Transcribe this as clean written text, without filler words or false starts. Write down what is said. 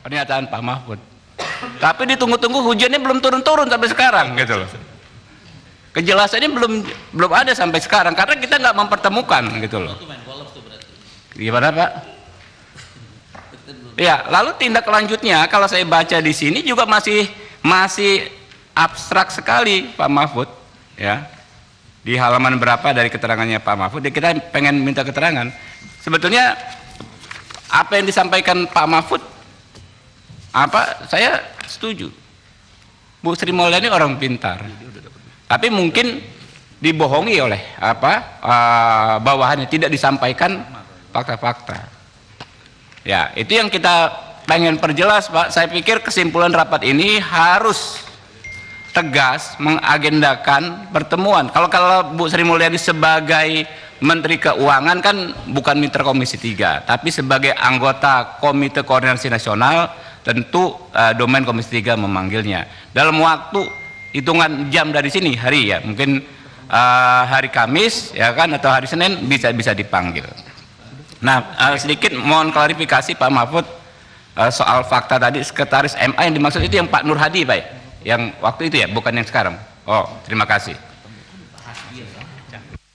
pernyataan Pak Mahfud. Tapi ditunggu-tunggu hujannya belum turun-turun sampai sekarang gitu loh. Kejelasannya belum ada sampai sekarang karena kita nggak mempertemukan gitu loh. Gimana Pak? Ya, lalu tindak lanjutnya kalau saya baca di sini juga masih abstrak sekali Pak Mahfud, ya. Di halaman berapa dari keterangannya Pak Mahfud? Ya, kita pengen minta keterangan. Sebetulnya apa yang disampaikan Pak Mahfud, saya setuju. Bu Sri Mulyani orang pintar, tapi mungkin dibohongi oleh bawahannya, tidak disampaikan fakta-fakta. Ya, itu yang kita pengen perjelas Pak. Saya pikir kesimpulan rapat ini harus tegas mengagendakan pertemuan. Kalau Bu Sri Mulyani sebagai Menteri Keuangan kan bukan mitra Komisi 3, tapi sebagai anggota Komite Koordinasi Nasional tentu domain Komisi 3 memanggilnya. Dalam waktu hitungan jam dari sini, hari ya, mungkin hari Kamis ya kan, atau hari Senin bisa dipanggil. Nah, sedikit mohon klarifikasi Pak Mahfud soal fakta tadi sekretaris MA yang dimaksud itu yang Pak Nur Hadi Pak ya? Yang waktu itu ya, bukan yang sekarang. Oh, terima kasih.